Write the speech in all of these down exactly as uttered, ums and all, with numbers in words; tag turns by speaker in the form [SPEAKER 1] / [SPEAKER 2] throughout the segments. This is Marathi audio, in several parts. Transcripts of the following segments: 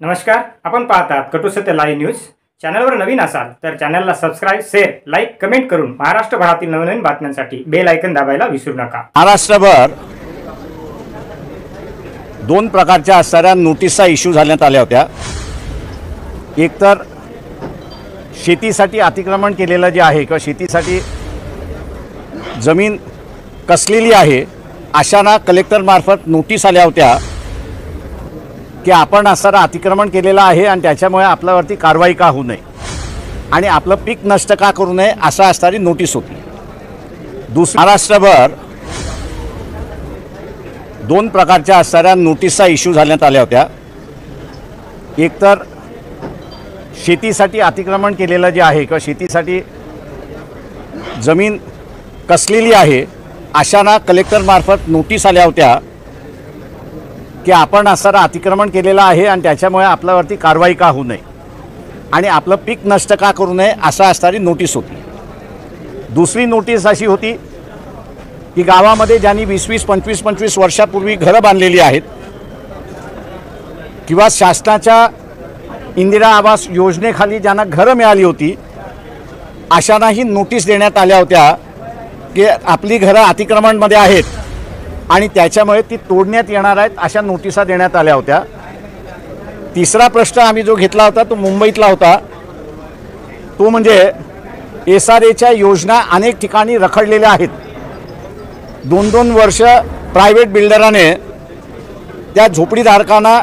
[SPEAKER 1] नमस्कार, आपण पाहतात कटू सत्य लाईव्ह न्यूज। चॅनलवर नवीन असाल तर चॅनलला सबस्क्राइब, शेअर, लाईक, कमेंट करून महाराष्ट्रभरातील नवनवीन बातम्यांसाठी बेल आयकॉन दाबायला विसरू नका।
[SPEAKER 2] महाराष्ट्रभर दोन प्रकारच्या असणाऱ्या नोटिसा इश्यू झाल्यात आल्या होत्या। एक तर शेतीसाठी अतिक्रमण केलेलं जे आहे किंवा शेतीसाठी जमीन कसलेली आहे अशांना कलेक्टर मार्फत नोटीस आल्या होत्या की आपण असणारं अतिक्रमण केलेलं आहे आणि त्याच्यामुळे आपल्यावरती कारवाई का होऊ नये आणि आपलं पीक नष्ट का करू नये असा असणारी नोटीस होती। दुसरी महाराष्ट्रभर दोन प्रकारच्या असणाऱ्या नोटिसा इश्यू झाल्यात आल्या होत्या। एक तर शेतीसाठी अतिक्रमण केलेलं जे आहे किंवा शेतीसाठी जमीन कसलेली आहे अशांना कलेक्टर मार्फत नोटीस आल्या होत्या की आपण असणारं अतिक्रमण केलेलं आहे आणि त्याच्यामुळे आपल्यावरती कारवाई का होऊ नये आणि आपलं पीक नष्ट का करू नये असा असणारी नोटीस होती। दुसरी नोटीस अशी होती की गावामध्ये ज्यांनी वीस वीस पंचवीस पंचवीस वर्षापूर्वी घरं बांधलेली आहेत किंवा शासनाच्या इंदिरा आवास योजनेखाली ज्यांना घरं मिळाली होती अशांनाही नोटीस देण्यात आल्या होत्या की आपली घरं अतिक्रमणमध्ये आहेत आणि त्याच्यामुळे ती तोडण्यात येणार आहेत अशा नोटिसा देण्यात आल्या होत्या। तिसरा प्रश्न आम्ही जो घेतला होता तो मुंबईतला होता, तो म्हणजे एस आर एच्या योजना अनेक ठिकाणी रखडलेल्या आहेत। दोन दोन वर्ष प्रायव्हेट बिल्डराने त्या झोपडीधारकांना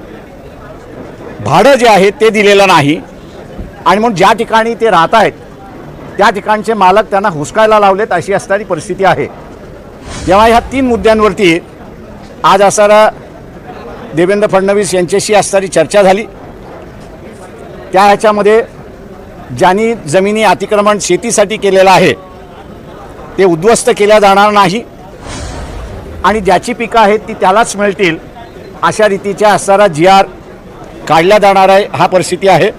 [SPEAKER 2] भाडं जे आहे ते दिलेलं नाही आणि म्हणून ज्या ठिकाणी ते राहत आहेत त्या ठिकाणचे मालक त्यांना हुसकायला लावलेत अशी असणारी परिस्थिती आहे। तेव्हा ह्या तीन मुद्द्यांवरती आज असणारा देवेंद्र फडणवीस यांच्याशी असणारी चर्चा झाली। त्या ह्याच्यामध्ये ज्यांनी जमिनी अतिक्रमण शेतीसाठी केलेलं आहे ते उद्ध्वस्त केल्या जाणार नाही आणि ज्याची पिकं आहेत ती त्यालाच मिळतील अशा रीतीच्या असणारा जी आर काढला जाणार आहे, हा परिस्थिती आहे।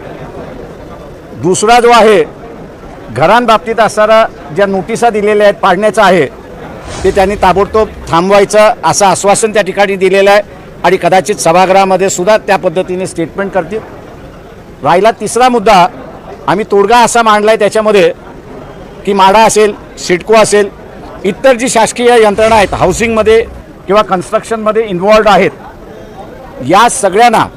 [SPEAKER 2] दुसरा जो आहे घरांबाबतीत असणारा ज्या नोटिसा दिलेल्या आहेत पाडण्याचा आहे ते त्यांनी ताबडतोब थांबवायचं असं आश्वासन त्या ठिकाणी दिलेलं आहे आणि कदाचित सभागृहामध्ये सुद्धा त्या पद्धतीने स्टेटमेंट करतील। राहिला तिसरा मुद्दा आम्ही तोडगा असा मांडला आहे त्याच्यामध्ये की माडा असेल, सिडको असेल, इतर जी शासकीय यंत्रणा आहेत हाऊसिंगमध्ये किंवा कन्स्ट्रक्शनमध्ये इन्व्हॉल्ड आहेत, या सगळ्यांना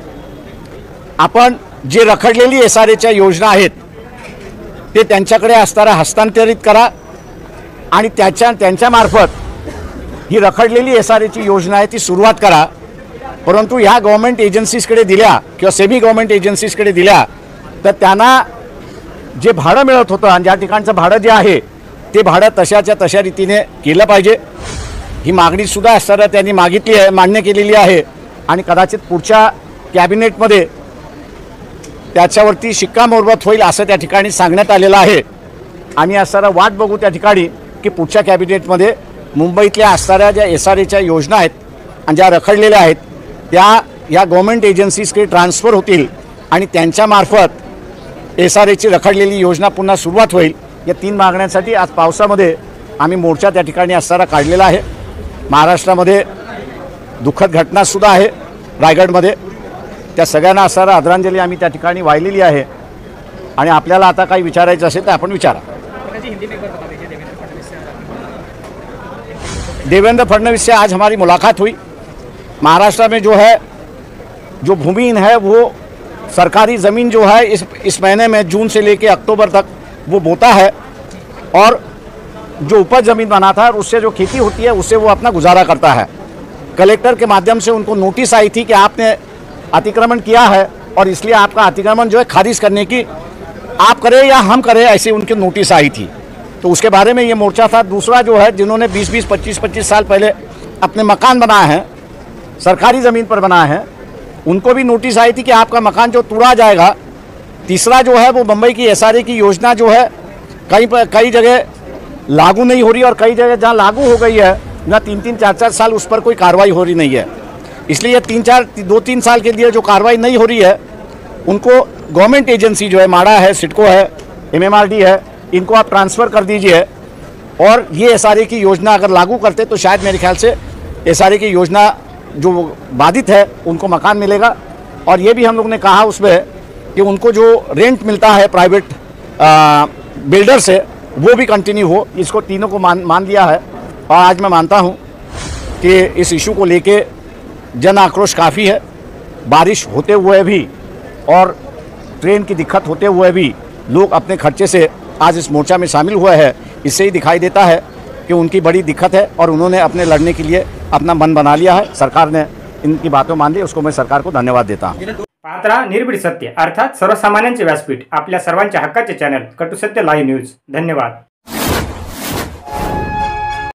[SPEAKER 2] आपण जे रखडलेली एस आर एच्या योजना आहेत ते त्यांच्याकडे असणारा हस्तांतरित करा आणि त्याच्या त्यांच्यामार्फत ही रखडलेली एस आर एची योजना आहे ती सुरुवात करा। परंतु ह्या गव्हर्नमेंट एजन्सीजकडे दिल्या किंवा सेमी गव्हर्नमेंट एजन्सीजकडे दिल्या तर त्यांना जे भाडं मिळत होतं आणि ज्या ठिकाणचं भाडं जे आहे ते भाडं तशाच्या तशा रीतीने केलं पाहिजे, ही मागणीसुद्धा असणारा त्यांनी मागितली आहे, मान्य केलेली आहे आणि कदाचित पुढच्या कॅबिनेटमध्ये त्याच्यावरती शिक्कामोर्तब होईल असं त्या ठिकाणी सांगण्यात आलेलं आहे। आम्ही असणारा वाट बघू त्या ठिकाणी की पुढच्या कॅबिनेटमध्ये मुंबईतल्या असणाऱ्या ज्या एस आर एच्या योजना आहेत आणि ज्या रखडलेल्या आहेत त्या या गव्हर्नमेंट एजन्सीजकडे ट्रान्सफर होतील आणि त्यांच्यामार्फत एस आर एची रखडलेली योजना पुन्हा सुरुवात होईल। या तीन मागण्यांसाठी आज पावसामध्ये आम्ही मोर्चा त्या ठिकाणी असणारा काढलेला आहे। महाराष्ट्रामध्ये दुःखद घटनासुद्धा आहे रायगडमध्ये, त्या सगळ्यांना असणारा आदरांजली आम्ही त्या ठिकाणी वाहिलेली आहे आणि आपल्याला आता काही विचारायचं असेल तर आपण विचारा। देवेंद्र फडणवीस से आज हमारी मुलाकात हुई। महाराष्ट्र में जो है जो भूमिहीन है वो सरकारी ज़मीन जो है इस इस महीने में जून से लेके अक्टूबर तक वो बोता है और जो उपज ज़मीन बनाता है उससे जो खेती होती है उससे वो अपना गुजारा करता है। कलेक्टर के माध्यम से उनको नोटिस आई थी कि आपने अतिक्रमण किया है और इसलिए आपका अतिक्रमण जो है खारिज करने की आप करें या हम करें ऐसी उनकी नोटिस आई थी, तो उसके बारे में ये मोर्चा था। दूसरा जो है जिन्होंने बीस बीस पच्चीस पच्चीस साल पहले अपने मकान बनाए हैं, सरकारी ज़मीन पर बनाए हैं, उनको भी नोटिस आई थी कि आपका मकान जो तोड़ा जाएगा। तीसरा जो है वो मुंबई की एस आर ए की योजना जो है कई कई जगह लागू नहीं हो रही और कई जगह जहाँ लागू हो गई है ना तीन तीन चार चार साल उस पर कोई कार्रवाई हो रही नहीं है। इसलिए तीन चार दो तीन साल के लिए जो कार्रवाई नहीं हो रही है उनको गवर्नमेंट एजेंसी जो है माडा है, सिडको है, एम एम आर डी है, इनको आप ट्रांसफ़र कर दीजिए और ये एस आर ए की योजना अगर लागू करते तो शायद मेरे ख्याल से एस आर ए की योजना जो बाधित है उनको मकान मिलेगा। और ये भी हम लोग ने कहा उसमें कि उनको जो रेंट मिलता है प्राइवेट बिल्डर से वो भी कंटिन्यू हो। इसको तीनों को मान मान लिया है और आज मैं मानता हूँ कि इस इशू को लेके जन आक्रोश काफ़ी है। बारिश होते हुए भी और ट्रेन की दिक्कत होते हुए भी लोग अपने खर्चे से आज इस मोर्चा में शामिल हुए हैं। इससे ही दिखाई देता है कि उनकी बड़ी दिक्कत है और उन्होंने अपने लड़ने के लिए अपना मन बना लिया है। सरकार ने इनकी बातों मान ली, उसको मैं सरकार को धन्यवाद देता हूँ।
[SPEAKER 1] पाहत रहा निर्भीड सत्य अर्थात सर्वसामान्यांचे व्यासपीठ, आपल्या सर्वांच्या हक्काचे चॅनल कटू सत्य लाईव्ह न्यूज। धन्यवाद।